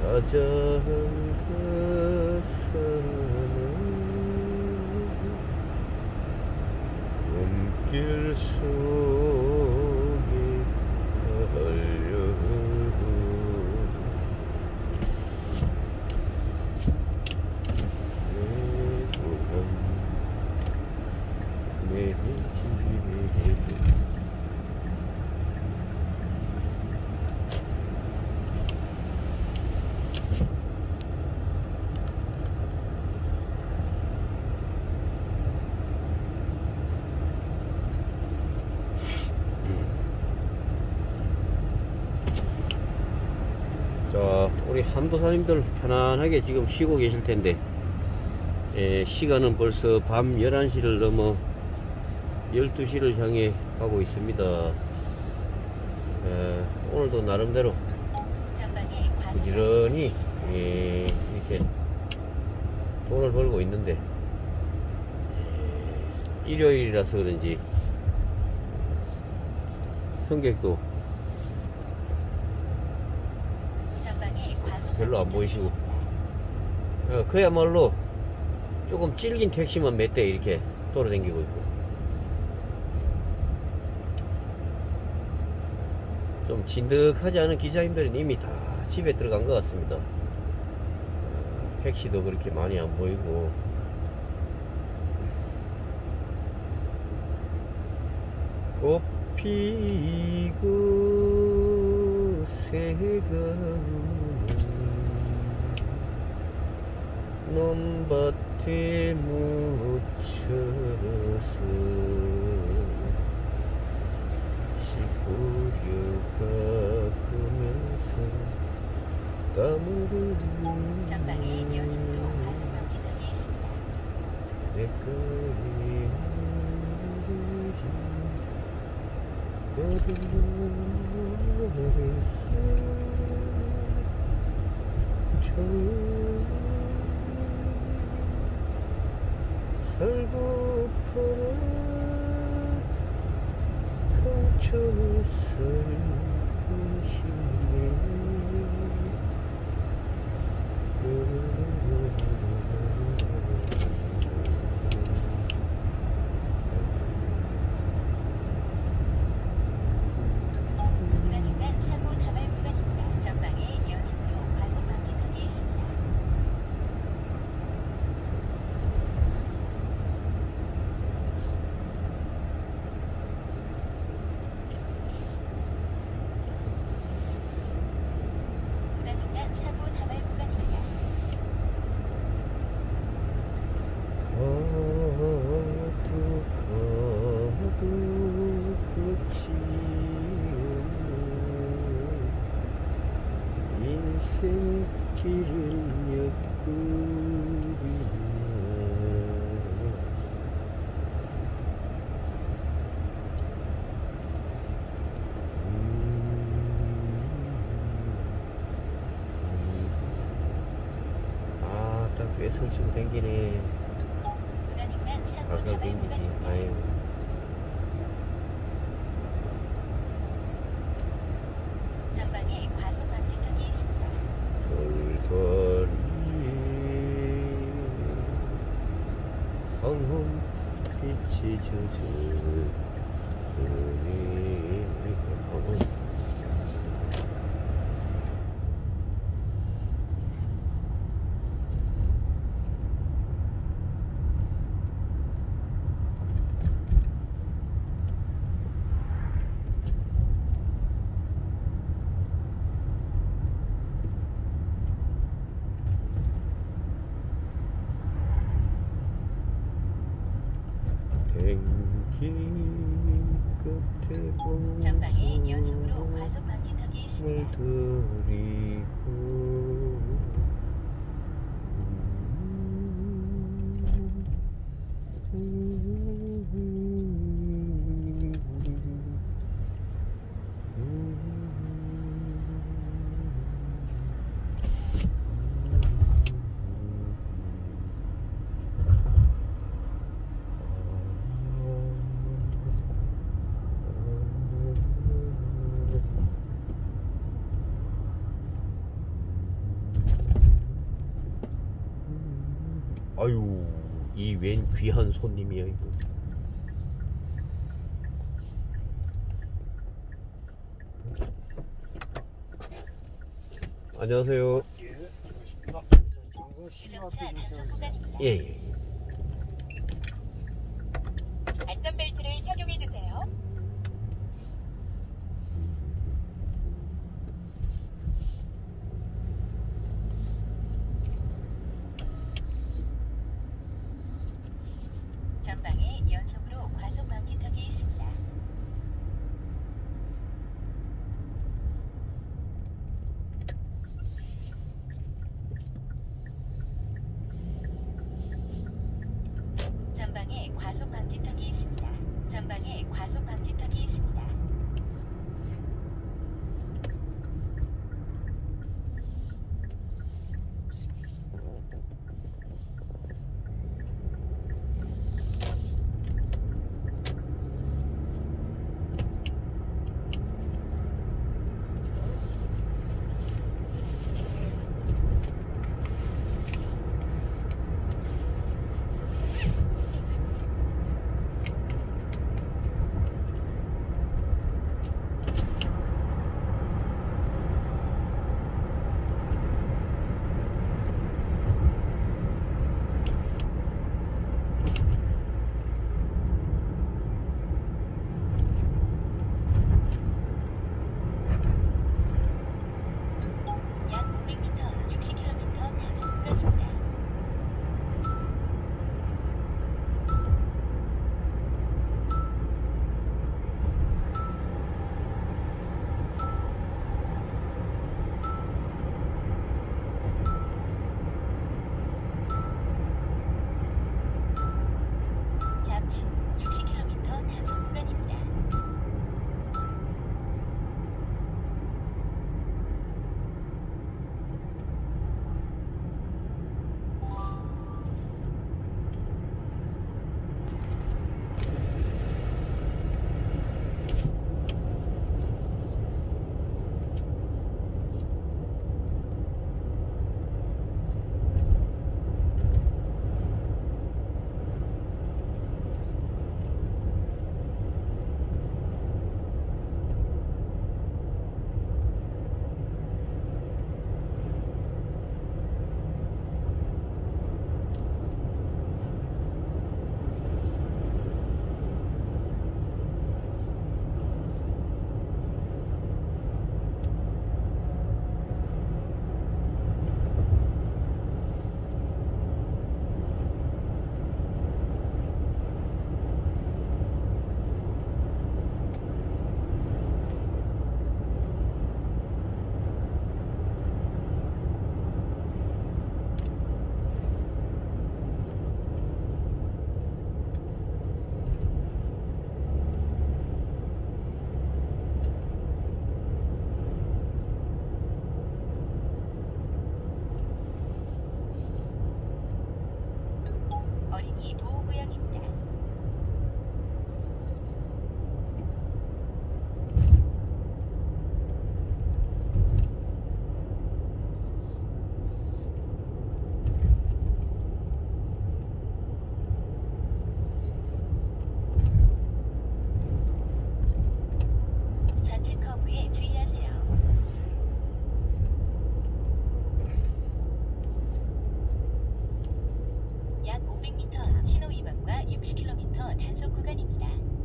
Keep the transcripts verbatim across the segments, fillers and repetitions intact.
그 산은 눈길 속에 달려도 내 고향 내 집에 자, 우리 함도사님들 편안하게 지금 쉬고 계실 텐데, 에, 시간은 벌써 밤 열한 시를 넘어 열두 시를 향해 가고 있습니다. 에, 오늘도 나름대로 부지런히 에, 이렇게 돈을 벌고 있는데, 에, 일요일이라서 그런지 성격도 별로 안 보이시고, 어, 그야말로 조금 질긴 택시만 몇 대 이렇게 돌아다니고 있고, 좀 진득하지 않은 기사님들은 이미 다 집에 들어간 것 같습니다. 어, 택시도 그렇게 많이 안 보이고, 꽃피고 새가 논밭에 묻혀서 시부려 가꾸면서 땀을 흘리는 전방에 연속으로 과속 방지턱이 있습니다. 내꺼리 거듭 살고파라 강철살 부시네. 구간인간 사고 다발 구간입니다. 전방에 연속으로 과속 방지턱이 있습니다. 구간인간 사고 다발 구간입니다. 가도 가도 끝이 없는 인생길을 엮으리라. 아, 딱 꽤 설치고 댕기네. 구간인간 사고 아까 다발 댕기지. 구간입니다. 아유. 전방에 과속 방지턱이 있습니다. 돌돌이 황혼 빛이 젖은 눈이 황혼. 댕기 끝에 본 전방에 연속으로 과속 방지턱이 물 있습니다. 들이고 아유, 이 웬 귀한 손님이야 이거. 안녕하세요. 예, 고맙습니다. 장거 주정차 단속 구간입니다. 예, 예. 안전벨트를 착용해주세요. 전방에 연속으로 과속 방지턱이 있습니다. 전방에 과속 방지턱이 있습니다. 전방에 과속 방지턱이 있습니다. 약 오백 미터, 육십 킬로미터 단속 구간입니다. 잠시 후 육십 킬로미터 단속 구간입니다. 어린이 보호구역입니다. 좌측 커브에 주의하세요. 약 오백 미터 신호 위반과 육십 킬로미터 단속 구간입니다.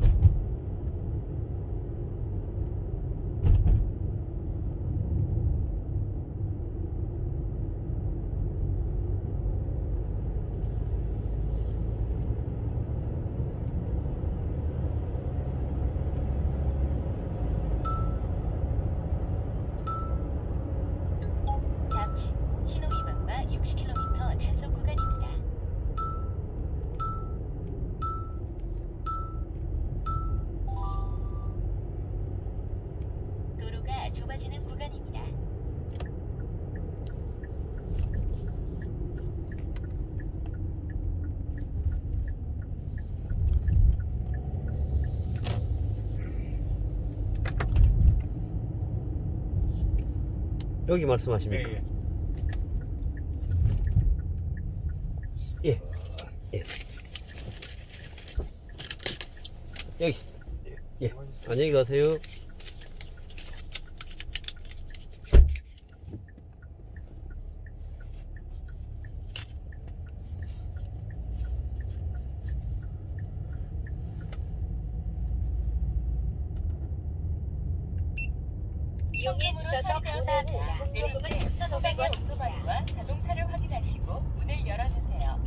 잠시 후 신호 위반과 육십 킬로미터 단속 구간입니다. 도로가 좁아지는 구간입니다. 여기 말씀하십니까? 예, 예. 예. 예. 여기 있습니다. 예. 안녕히 가세요. 이용해 주셔서 감사합니다. 요금은 천오백 원 오토바이와 자동차를 확인하시고 문을 열어주세요.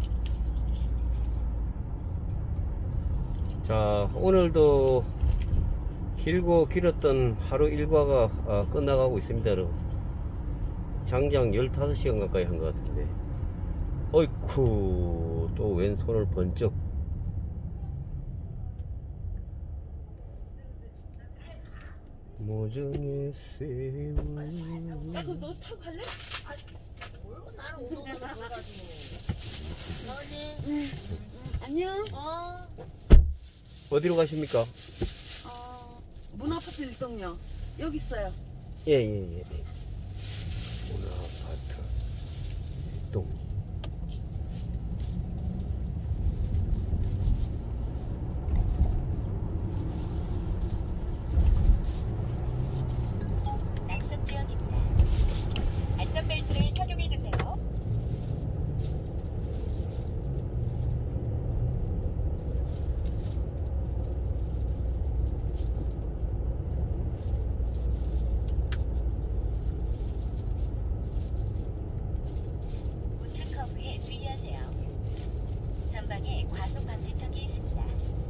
자, 오늘도 길고 길었던 하루 일과가 어, 끝나가고 있습니다. 여러분. 장장 열다섯 시간 가까이 한 것 같은데, 어이쿠, 또 왼손을 번쩍. 모정의 새우. 아, 그럼 너 타고 갈래? 나는 오늘 가가지고. 응. 안녕. 어. 어디로 가십니까? 어. 문아파트 일동요. 여기 있어요. 예, 예, 예. 문아파트 동. 낙석 지역입니다. 안전벨트를 착용해주세요. 우측 커브에 주의하세요. 전방에 과속 방지턱이 있습니다.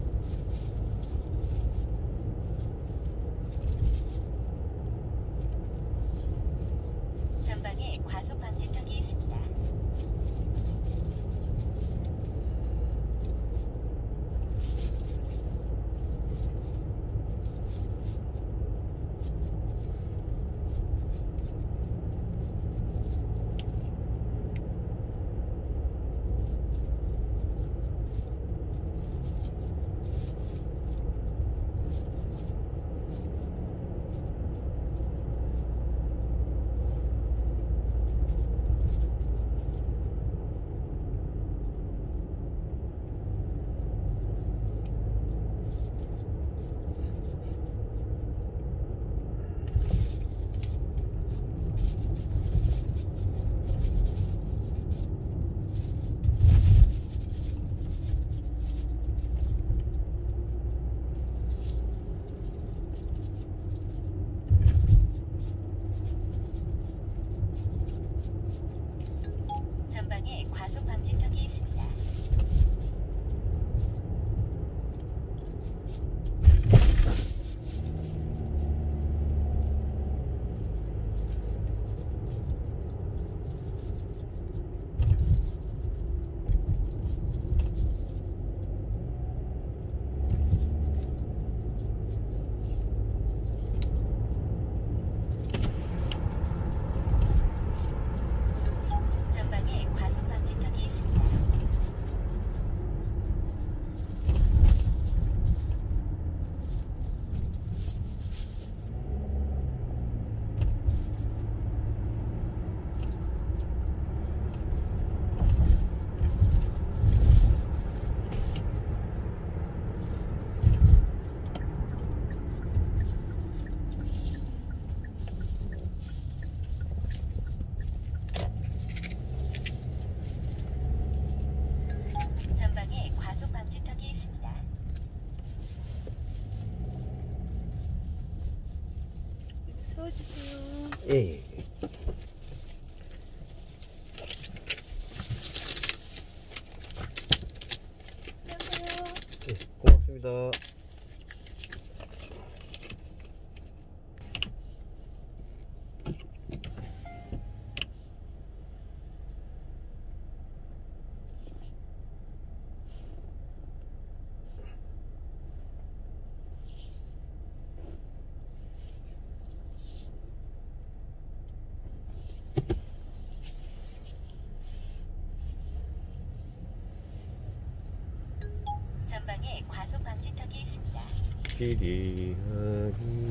전방에 과속 방지턱이 있습니다. 전방에 과속 방지턱이 있습니다. 전방에 과속 방지턱이 있습니다. 전방에 과속 방지턱이 있습니다. 세워주세요. 예, 예. 안녕하세요. 예, 고맙습니다. 전방에 과속 방지턱이 있습니다. 비리한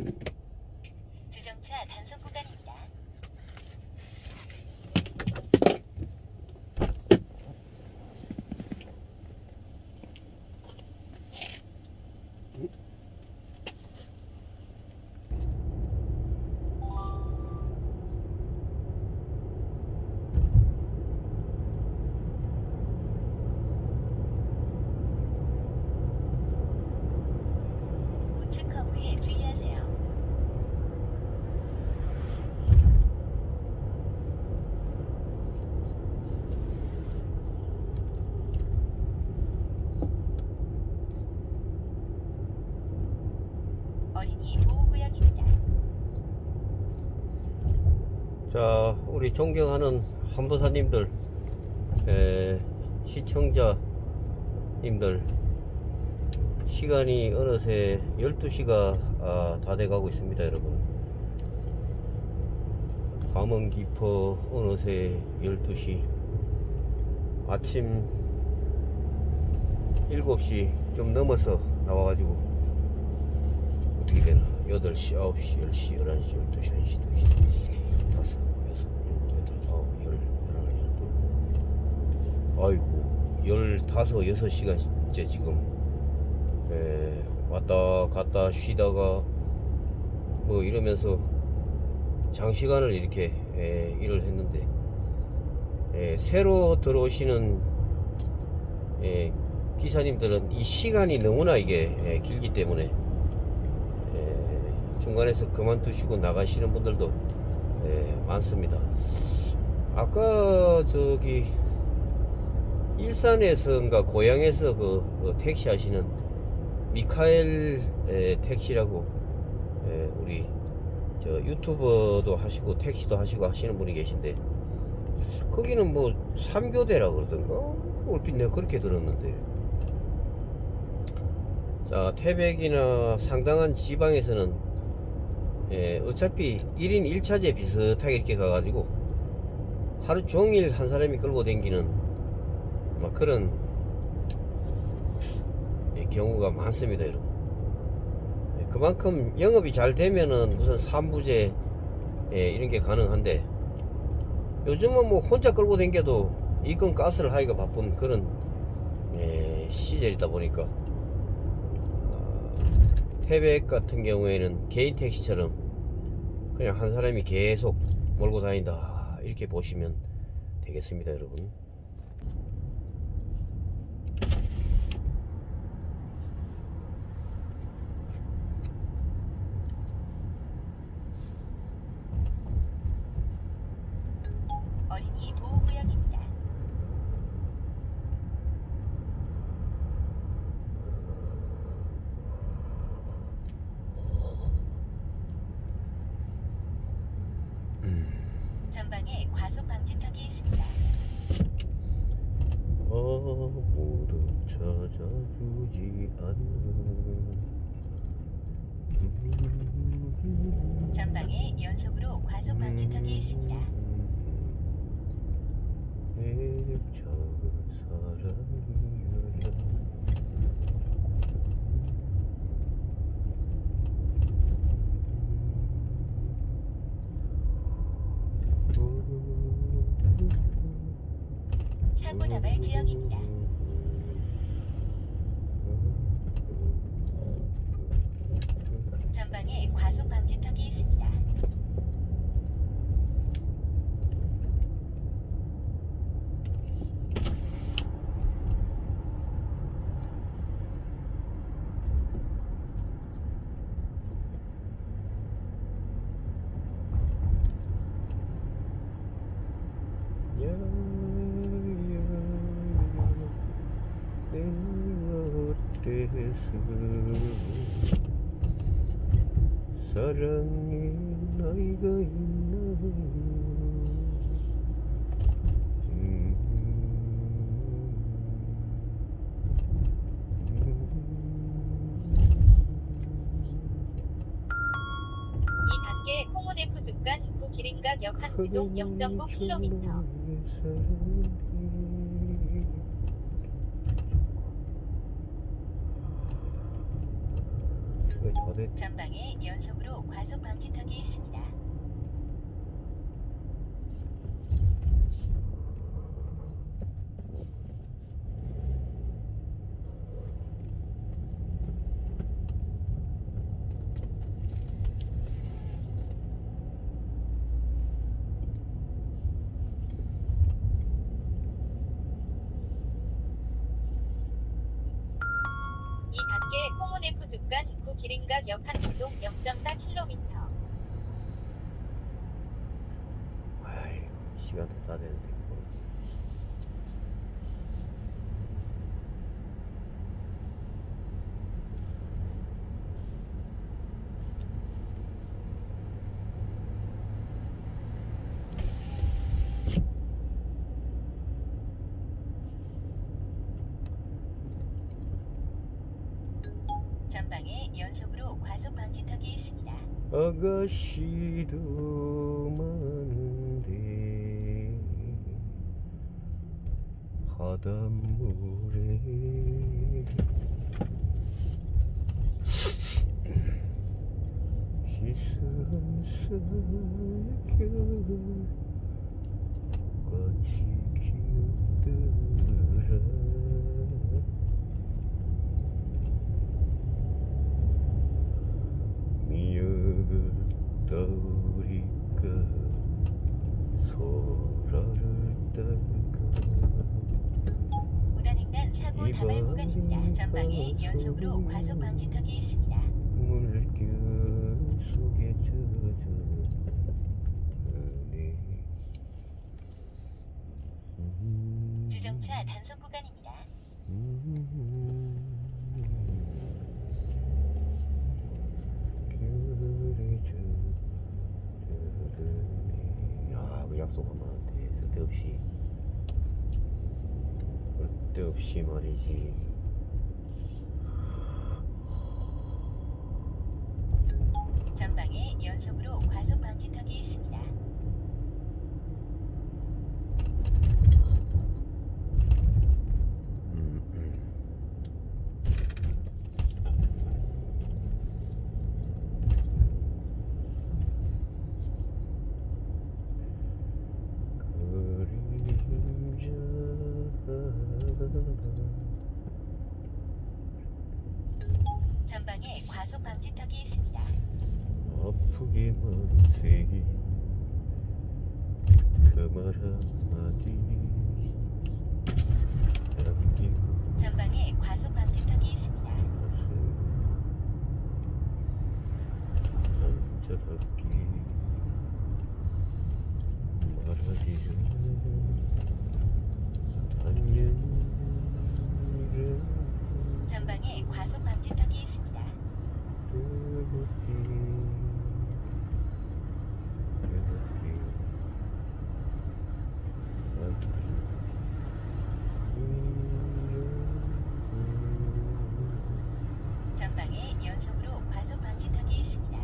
주정차 단속 구간입니다. 우측 커브에 주의하세요. 어린이 보호구역입니다. 자, 우리 존경하는 함도사님들, 에, 시청자님들, 시간이 어느새 열두 시가 아, 다 돼가고 있습니다, 여러분. 밤은 깊어 어느새 열두 시. 아침 일곱 시 좀 넘어서 나와가지고 어떻게 되나? 여덟 시, 아홉 시, 열 시, 열한 시, 열두 시, 한 시, 두 시, 다섯, 여섯, 일곱, 여덟, 아홉, 열, 열하나, 열둘. 아이고, 열다섯, 여섯 시간째 지금 에, 왔다 갔다 쉬다가 뭐 이러면서 장시간을 이렇게 에, 일을 했는데, 에, 새로 들어오시는 에, 기사님들은 이 시간이 너무나 이게 에, 길기 때문에 에, 중간에서 그만두시고 나가시는 분들도 에, 많습니다. 아까 저기 일산에서인가 고향에서 그, 그 택시 하시는 미카엘 에, 택시라고 에, 우리 저 유튜버도 하시고 택시도 하시고 하시는 분이 계신데, 거기는 뭐 삼 교대라 그러던가 얼핏 내가 그렇게 들었는데, 자, 태백이나 상당한 지방에서는 에, 어차피 일 인 일 차제 비슷하게 이렇게 가가지고 하루 종일 한 사람이 끌고 다니는 막 그런 에, 경우가 많습니다, 여러분. 에, 그만큼 영업이 잘 되면은 무슨 삼부제 에, 이런 게 가능한데, 요즘은 뭐 혼자 끌고 다녀도 이건 가스를 하기가 바쁜 그런 에, 시절이다 보니까 어, 태백 같은 경우에는 개인 택시처럼 그냥 한 사람이 계속 몰고 다닌다, 이렇게 보시면 되겠습니다, 여러분. 어린이 보호구역입니다. 전방에 과속 방지턱이 있습니다. 아무도 찾아주지 않는 전방에 연속으로 과속 방지턱이 있습니다. 내 작은 사랑이여라. 사고 나발 지역입니다. 전방에 과속 방지턱이 있습니다. 사랑의 나이가 있나요? 음, 이 밖에 홍원F 주간 구 기린각 역항지동 영 점 구 킬로미터. 거의 다 됐. 전방에 연속으로 과속 방지턱이 있습니다. 이 단계 홍문F 중간 입구 기린각 역한 이동 영 점 사 킬로미터. 아이, 시간도 다 되는데. 전방에 연속으로 과속 방지턱이 있습니다. 아가씨도 많은데 바닷물에 시선살결같이 기억들아 미역을 떠오리까 소라를 딸까 무단횡단 사고 다발 구간입니다. 전방에 연속으로 과속 방지턱이 있습니다. 물결 속에 젖어드네. 음, 주정차 단속 구간입니다. 음, 결에 젖어드네. 야, 그 약속하면 쓸데없이 쓸데없이 말이지. 전방에 연속으로 과속 방지턱이 있습니다. 음, 음. 그림자 전방에 과속 방지턱이 있습니다. 아프게만 새긴 그 말 한마디 남기고 전방에 과속 방지턱이 있습니다. 남자답게 말하기를 안녕이래. 전방에 과속 방지턱이 있습니다. 뜨겁게 뜨겁게 전방에 연속으로 과속 방지턱이 있습니다.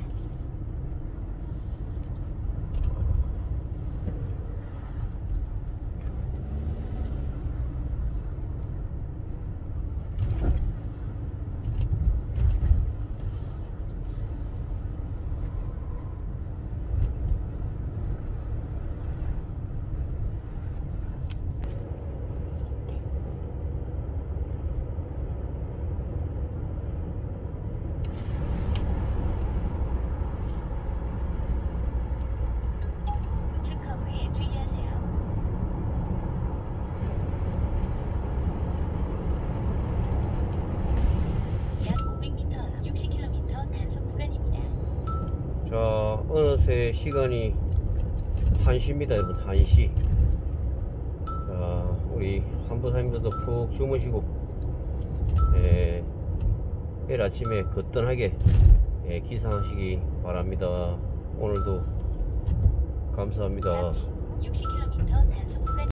우측 커브에 주의하세요. 약 오백 미터, 육십 킬로미터 단속 구간입니다. 자, 어느새 시간이 한 시입니다, 여러분. 한 시. 자, 우리 한부사님들도 푹 주무시고, 예, 내일 아침에 거뜬하게 예, 기상하시기 바랍니다. 오늘도 감사합니다. 잠시 후 육십 킬로미터 단속 구간